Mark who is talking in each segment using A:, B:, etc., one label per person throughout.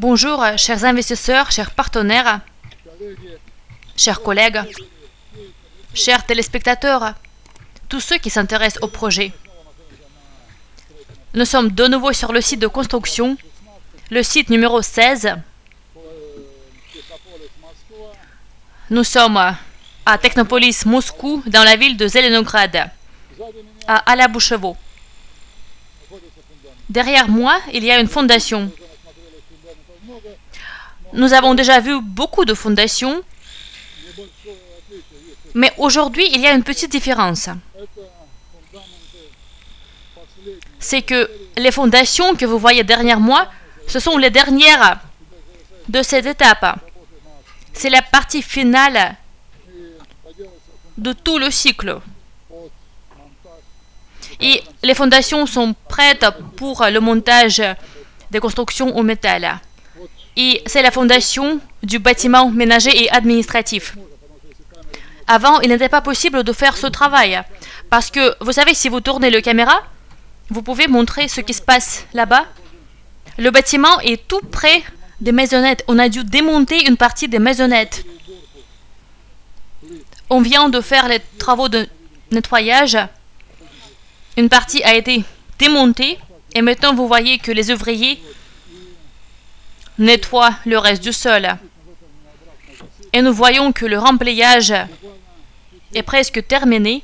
A: Bonjour, chers investisseurs, chers partenaires, chers collègues, chers téléspectateurs, tous ceux qui s'intéressent au projet. Nous sommes de nouveau sur le site de construction, le site numéro 16. Nous sommes à Technopolis, Moscou, dans la ville de Zelenograd, à Alabouchevo. Derrière moi, il y a une fondation. Nous avons déjà vu beaucoup de fondations, mais aujourd'hui, il y a une petite différence. C'est que les fondations que vous voyez derrière moi, ce sont les dernières de cette étape. C'est la partie finale de tout le cycle. Et les fondations sont prêtes pour le montage des constructions au métal. Et c'est la fondation du bâtiment ménager et administratif. Avant, il n'était pas possible de faire ce travail. Parce que, vous savez, si vous tournez la caméra, vous pouvez montrer ce qui se passe là-bas. Le bâtiment est tout près des maisonnettes. On a dû démonter une partie des maisonnettes. On vient de faire les travaux de nettoyage. Une partie a été démontée. Et maintenant, vous voyez que les ouvriers nettoient le reste du sol. Et nous voyons que le remplayage est presque terminé.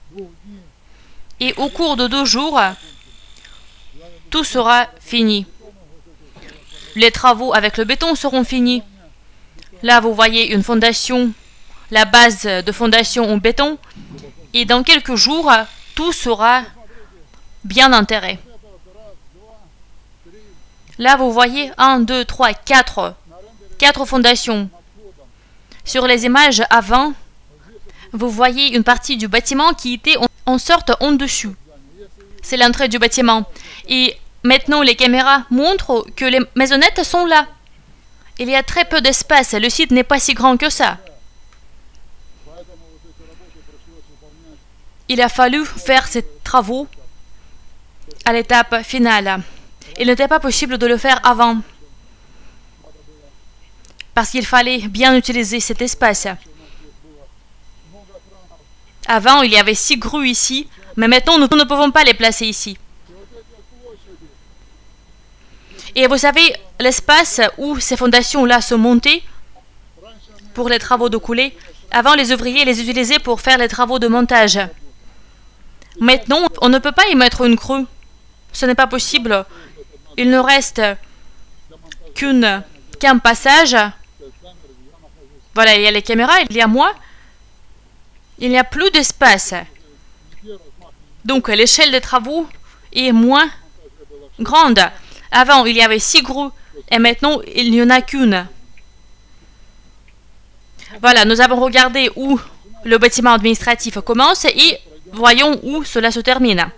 A: Et au cours de 2 jours, tout sera fini. Les travaux avec le béton seront finis. Là, vous voyez une fondation, la base de fondation en béton. Et dans quelques jours, tout sera bien enterré. Là, vous voyez 1, 2, 3, 4 fondations. Sur les images avant, vous voyez une partie du bâtiment qui était en sorte en dessus. C'est l'entrée du bâtiment. Et maintenant, les caméras montrent que les maisonnettes sont là. Il y a très peu d'espace. Le site n'est pas si grand que ça. Il a fallu faire ces travaux à l'étape finale. Il n'était pas possible de le faire avant. Parce qu'il fallait bien utiliser cet espace. Avant, il y avait 6 grues ici, mais maintenant, nous ne pouvons pas les placer ici. Et vous savez, l'espace où ces fondations-là se montaient pour les travaux de coulée, avant, les ouvriers les utilisaient pour faire les travaux de montage. Maintenant, on ne peut pas y mettre une grue. Ce n'est pas possible. Il ne reste qu'un passage. Voilà, il y a les caméras, il y a moi. Il n'y a plus d'espace. Donc, l'échelle des travaux est moins grande. Avant, il y avait 6 grues et maintenant, il n'y en a qu'une. Voilà, nous avons regardé où le bâtiment administratif commence et voyons où cela se termine.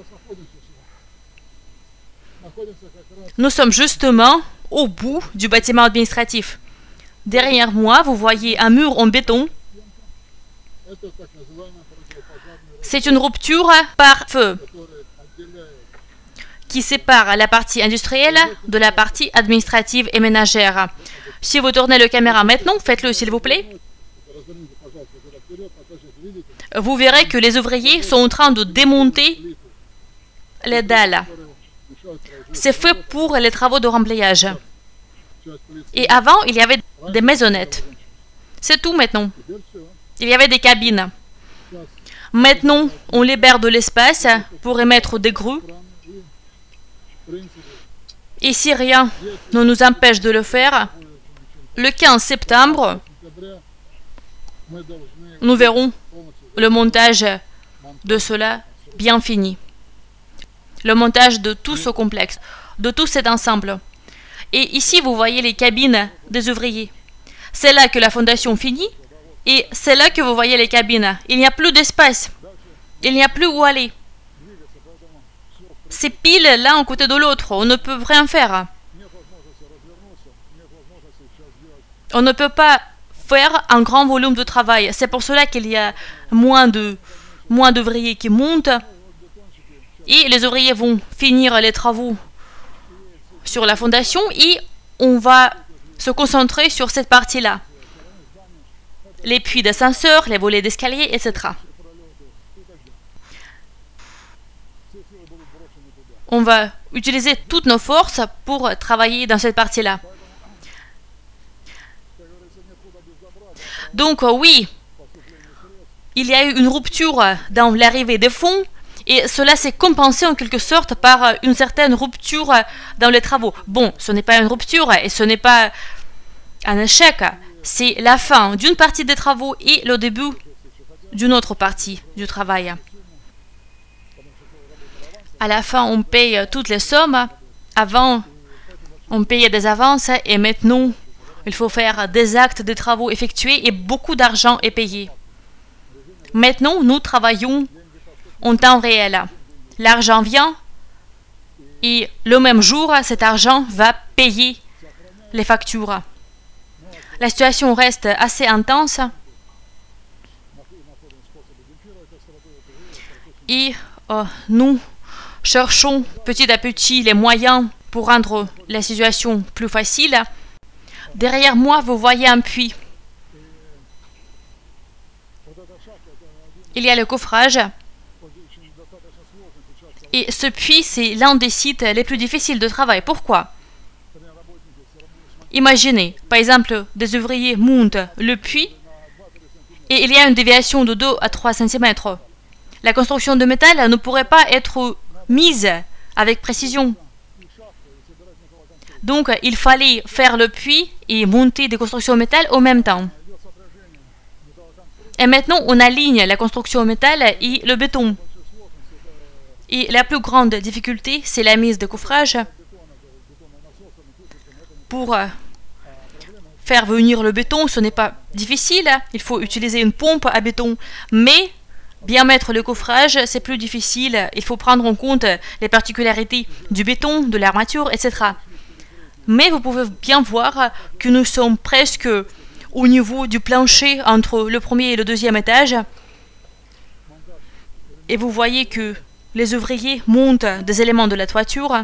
A: Nous sommes justement au bout du bâtiment administratif. Derrière moi, vous voyez un mur en béton. C'est une rupture par feu qui sépare la partie industrielle de la partie administrative et ménagère. Si vous tournez la caméra maintenant, faites-le s'il vous plaît. Vous verrez que les ouvriers sont en train de démonter les dalles. C'est fait pour les travaux de remplayage. Et avant, il y avait des maisonnettes. C'est tout maintenant. Il y avait des cabines. Maintenant, on libère de l'espace pour y mettre des grues. Et si rien ne nous empêche de le faire, le 15 septembre, nous verrons le montage de cela bien fini. Le montage de tout ce complexe, de tout cet ensemble. Et ici, vous voyez les cabines des ouvriers. C'est là que la fondation finit et c'est là que vous voyez les cabines. Il n'y a plus d'espace. Il n'y a plus où aller. C'est pile l'un à côté de l'autre. On ne peut rien faire. On ne peut pas faire un grand volume de travail. C'est pour cela qu'il y a moins d'ouvriers qui montent. Et les ouvriers vont finir les travaux sur la fondation et on va se concentrer sur cette partie-là. Les puits d'ascenseur, les volets d'escalier, etc. On va utiliser toutes nos forces pour travailler dans cette partie-là. Donc oui, il y a eu une rupture dans l'arrivée des fonds et cela s'est compensé en quelque sorte par une certaine rupture dans les travaux. Bon, ce n'est pas une rupture et ce n'est pas un échec, c'est la fin d'une partie des travaux et le début d'une autre partie du travail. À la fin, on paye toutes les sommes. Avant, on payait des avances et maintenant, il faut faire des actes de travaux effectués et beaucoup d'argent est payé. Maintenant, nous travaillons en temps réel. L'argent vient et le même jour, cet argent va payer les factures. La situation reste assez intense et nous cherchons petit à petit les moyens pour rendre la situation plus facile. Derrière moi, vous voyez un puits. Il y a le coffrage. Et ce puits, c'est l'un des sites les plus difficiles de travail. Pourquoi? Imaginez, par exemple, des ouvriers montent le puits et il y a une déviation de 2 à 3 cm. La construction de métal ne pourrait pas être mise avec précision. Donc, il fallait faire le puits et monter des constructions en métal au même temps. Et maintenant, on aligne la construction en métal et le béton. Et la plus grande difficulté, c'est la mise de coffrage. Pour faire venir le béton, ce n'est pas difficile. Il faut utiliser une pompe à béton. Mais bien mettre le coffrage, c'est plus difficile. Il faut prendre en compte les particularités du béton, de l'armature, etc. Mais vous pouvez bien voir que nous sommes presque au niveau du plancher entre le premier et le deuxième étage. Et vous voyez que les ouvriers montent des éléments de la toiture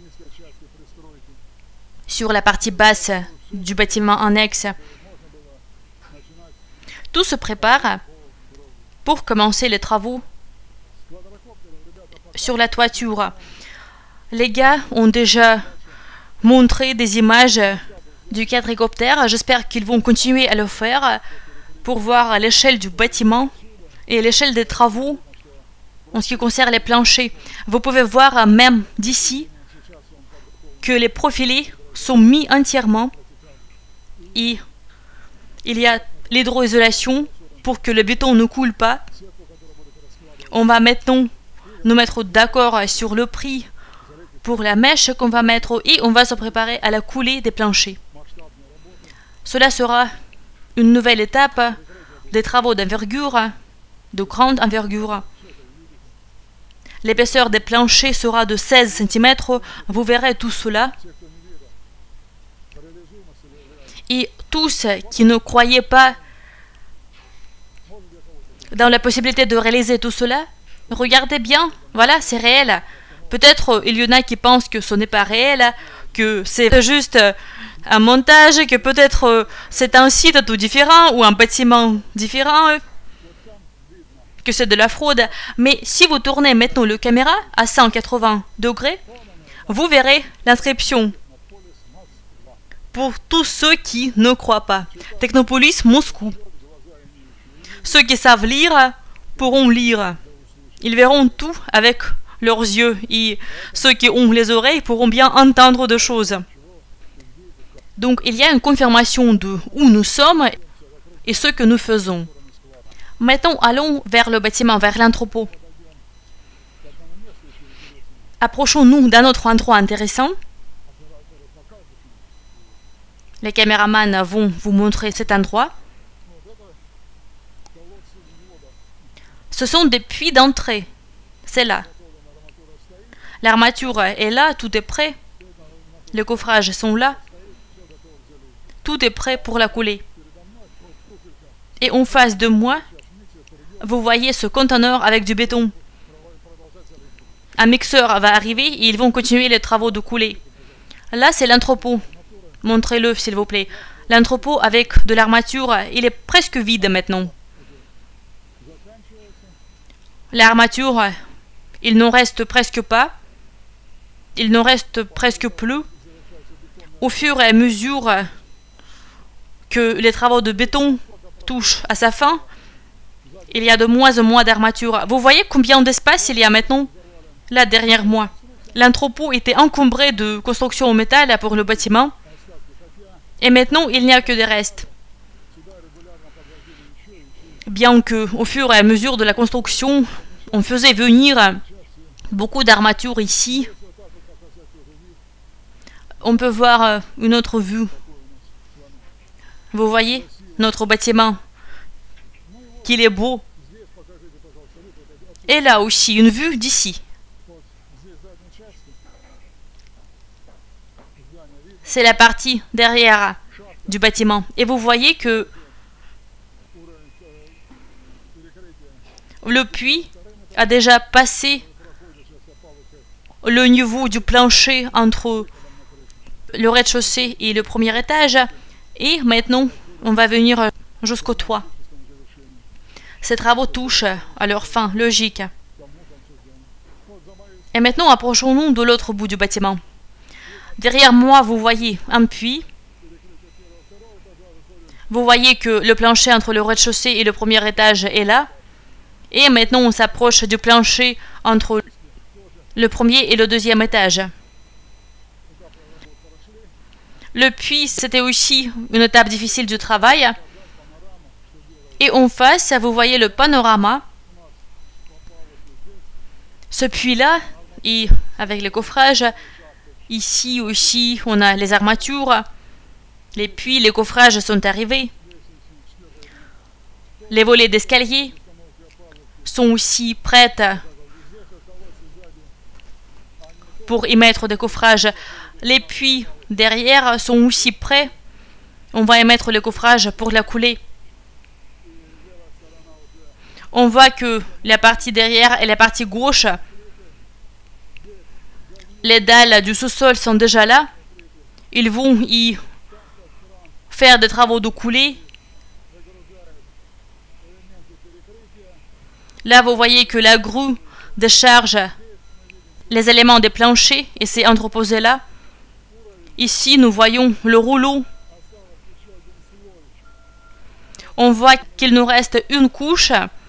A: sur la partie basse du bâtiment annexe. Tout se prépare pour commencer les travaux sur la toiture. Les gars ont déjà montré des images du quadricoptère. J'espère qu'ils vont continuer à le faire pour voir l'échelle du bâtiment et l'échelle des travaux en ce qui concerne les planchers. Vous pouvez voir même d'ici que les profilés sont mis entièrement et il y a l'hydroisolation pour que le béton ne coule pas. On va maintenant nous mettre d'accord sur le prix pour la mèche qu'on va mettre et on va se préparer à la coulée des planchers. Cela sera une nouvelle étape des travaux d'envergure, de grande envergure. L'épaisseur des planchers sera de 16 cm. Vous verrez tout cela. Et tous qui ne croyaient pas dans la possibilité de réaliser tout cela, regardez bien, voilà, c'est réel. Peut-être il y en a qui pensent que ce n'est pas réel, que c'est juste un montage, que peut-être c'est un site tout différent ou un bâtiment différent, que c'est de la fraude. Mais si vous tournez maintenant le caméra à 180 degrés, vous verrez l'inscription pour tous ceux qui ne croient pas. Technopolis Moscou. Ceux qui savent lire pourront lire. Ils verront tout avec leurs yeux et ceux qui ont les oreilles pourront bien entendre des choses. Donc il y a une confirmation de où nous sommes et ce que nous faisons. Maintenant, allons vers le bâtiment, vers l'entrepôt. Approchons-nous d'un autre endroit intéressant. Les caméramans vont vous montrer cet endroit. Ce sont des puits d'entrée. C'est là. L'armature est là, tout est prêt. Les coffrages sont là. Tout est prêt pour la couler. Et en face de moi, vous voyez ce conteneur avec du béton. Un mixeur va arriver et ils vont continuer les travaux de couler. Là, c'est l'entrepôt. Montrez-le, s'il vous plaît. L'entrepôt avec de l'armature, il est presque vide maintenant. L'armature, il n'en reste presque pas. Il n'en reste presque plus. Au fur et à mesure que les travaux de béton touchent à sa fin, il y a de moins en moins d'armature. Vous voyez combien d'espace il y a maintenant? Là, derrière moi. L'entrepôt était encombré de constructions en métal pour le bâtiment. Et maintenant, il n'y a que des restes. Bien que, au fur et à mesure de la construction, on faisait venir beaucoup d'armature ici. On peut voir une autre vue. Vous voyez notre bâtiment, qu'il est beau. Et là aussi, une vue d'ici. C'est la partie derrière du bâtiment. Et vous voyez que le puits a déjà passé le niveau du plancher entre le rez-de-chaussée et le premier étage. Et maintenant, on va venir jusqu'au toit. Ces travaux touchent à leur fin logique. Et maintenant, approchons-nous de l'autre bout du bâtiment. Derrière moi, vous voyez un puits. Vous voyez que le plancher entre le rez-de-chaussée et le premier étage est là. Et maintenant, on s'approche du plancher entre le premier et le deuxième étage. Le puits, c'était aussi une étape difficile du travail. Et en face, vous voyez le panorama. Ce puits-là, et avec les coffrages, ici aussi, on a les armatures. Les puits, les coffrages sont arrivés. Les volets d'escalier sont aussi prêtes pour y mettre des coffrages. Les puits derrière sont aussi prêts. On va y mettre les coffrages pour la couler. On voit que la partie derrière et la partie gauche, les dalles du sous-sol sont déjà là. Ils vont y faire des travaux de coulée. Là, vous voyez que la grue décharge les éléments des planchers et c'est entreposé là. Ici, nous voyons le rouleau. On voit qu'il nous reste une couche.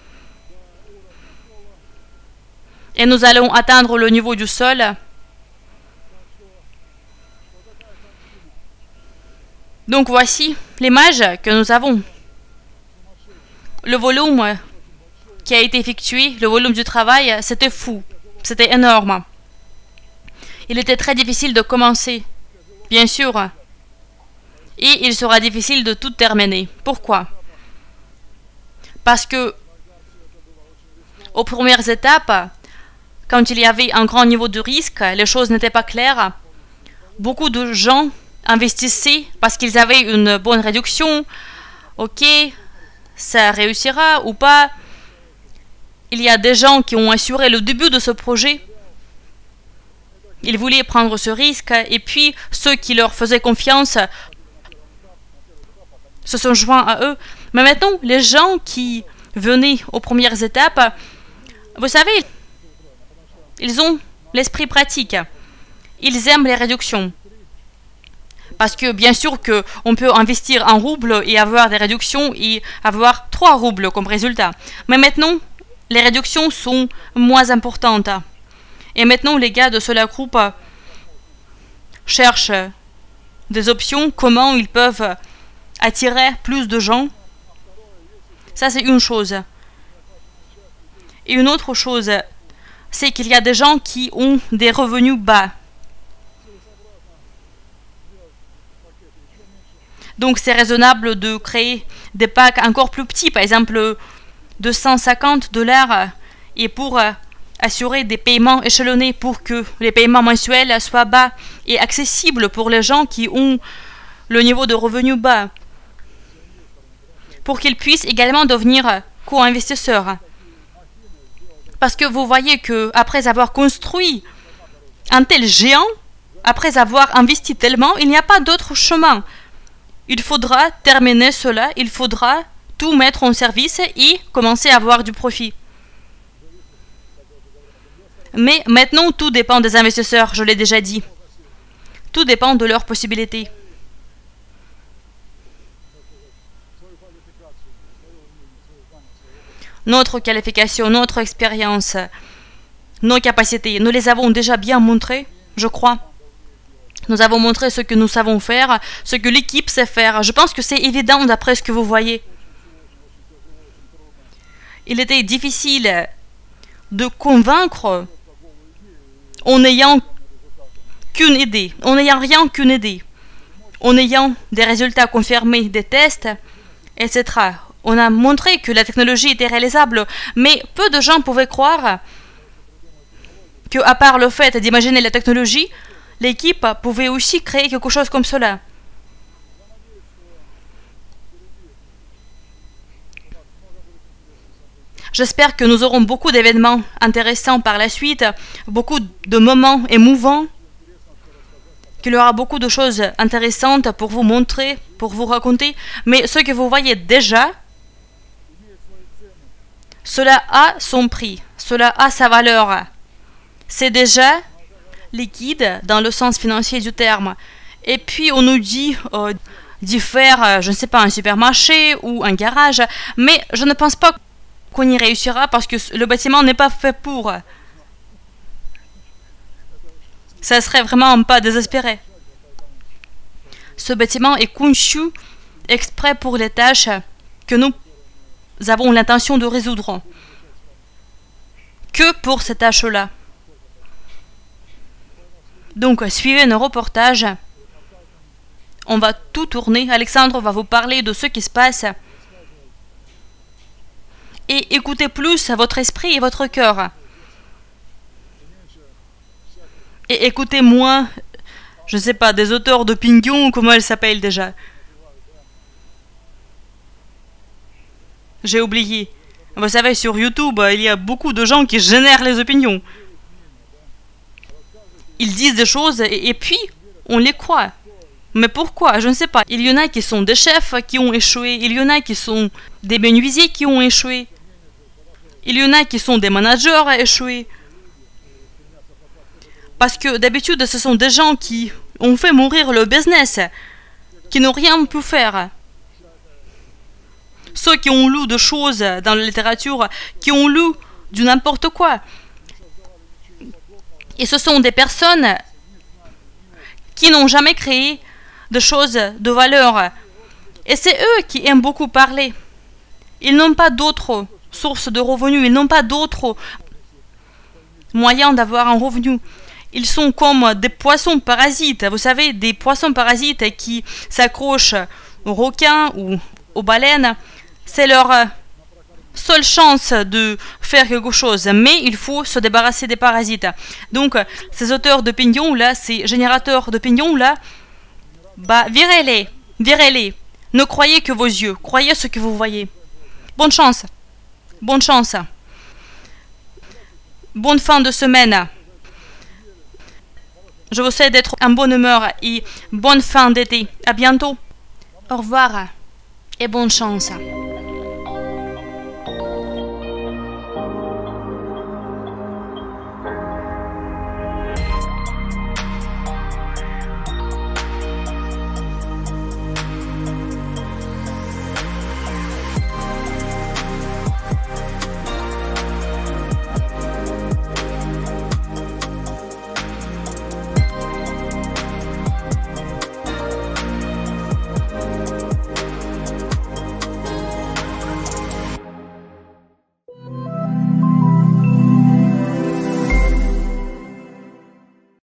A: Et nous allons atteindre le niveau du sol. Donc voici l'image que nous avons. Le volume qui a été effectué, le volume du travail, c'était fou. C'était énorme. Il était très difficile de commencer, bien sûr. Et il sera difficile de tout terminer. Pourquoi? Parce que aux premières étapes, quand il y avait un grand niveau de risque, les choses n'étaient pas claires. Beaucoup de gens investissaient parce qu'ils avaient une bonne réduction. Ok, ça réussira ou pas. Il y a des gens qui ont assuré le début de ce projet. Ils voulaient prendre ce risque et puis ceux qui leur faisaient confiance se sont joints à eux. Mais maintenant, les gens qui venaient aux premières étapes, vous savez, ils ont l'esprit pratique. Ils aiment les réductions. Parce que bien sûr qu'on peut investir 1 rouble et avoir des réductions et avoir 3 roubles comme résultat. Mais maintenant, les réductions sont moins importantes. Et maintenant, les gars de Solar Group cherchent des options, comment ils peuvent attirer plus de gens. Ça, c'est une chose. Et une autre chose, c'est qu'il y a des gens qui ont des revenus bas. Donc, c'est raisonnable de créer des packs encore plus petits, par exemple de $150 et pour assurer des paiements échelonnés pour que les paiements mensuels soient bas et accessibles pour les gens qui ont le niveau de revenu bas, pour qu'ils puissent également devenir co-investisseurs. Parce que vous voyez que après avoir construit un tel géant après avoir investi tellement, il n'y a pas d'autre chemin. Il faudra terminer cela, il faudra tout mettre en service et commencer à avoir du profit. Mais maintenant, tout dépend des investisseurs, je l'ai déjà dit. Tout dépend de leurs possibilités. Notre qualification, notre expérience, nos capacités, nous les avons déjà bien montrées, je crois. Nous avons montré ce que nous savons faire, ce que l'équipe sait faire. Je pense que c'est évident d'après ce que vous voyez. Il était difficile de convaincre en n'ayant qu'une idée, en n'ayant rien qu'une idée, en ayant des résultats confirmés, des tests, etc. On a montré que la technologie était réalisable, mais peu de gens pouvaient croire que, à part le fait d'imaginer la technologie, l'équipe pouvait aussi créer quelque chose comme cela. J'espère que nous aurons beaucoup d'événements intéressants par la suite, beaucoup de moments émouvants, qu'il y aura beaucoup de choses intéressantes pour vous montrer, pour vous raconter. Mais ce que vous voyez déjà, cela a son prix, cela a sa valeur. C'est déjà liquide dans le sens financier du terme. Et puis on nous dit d'y faire, je ne sais pas, un supermarché ou un garage, mais je ne pense pas qu'on y réussira parce que le bâtiment n'est pas fait pour. Ça serait vraiment pas désespéré. Ce bâtiment est conçu exprès pour les tâches que nous avons l'intention de résoudre. Que pour ces tâches-là. Donc, suivez nos reportages. On va tout tourner. Alexandre va vous parler de ce qui se passe. Et écoutez plus votre esprit et votre cœur. Et écoutez moins, je ne sais pas, des auteurs d'opinions, comment elles s'appellent déjà. J'ai oublié. Vous savez, sur YouTube, il y a beaucoup de gens qui génèrent les opinions. Ils disent des choses et puis on les croit. Mais pourquoi? Je ne sais pas. Il y en a qui sont des chefs qui ont échoué. Il y en a qui sont des menuisiers qui ont échoué. Il y en a qui sont des managers échoués. Parce que d'habitude, ce sont des gens qui ont fait mourir le business, qui n'ont rien pu faire. Ceux qui ont lu des choses dans la littérature, qui ont lu du n'importe quoi. Et ce sont des personnes qui n'ont jamais créé de choses de valeur. Et c'est eux qui aiment beaucoup parler. Ils n'ont pas d'autres sources de revenus, ils n'ont pas d'autres moyens d'avoir un revenu. Ils sont comme des poissons parasites. Vous savez, des poissons parasites qui s'accrochent aux requins ou aux baleines. C'est leur seule chance de faire quelque chose. Mais il faut se débarrasser des parasites. Donc, ces auteurs d'opinion là, ces générateurs d'opinion là, bah, virez-les. Virez-les. Ne croyez que vos yeux. Croyez ce que vous voyez. Bonne chance. Bonne chance. Bonne fin de semaine. Je vous souhaite d'être en bonne humeur et bonne fin d'été. À bientôt. Au revoir et bonne chance.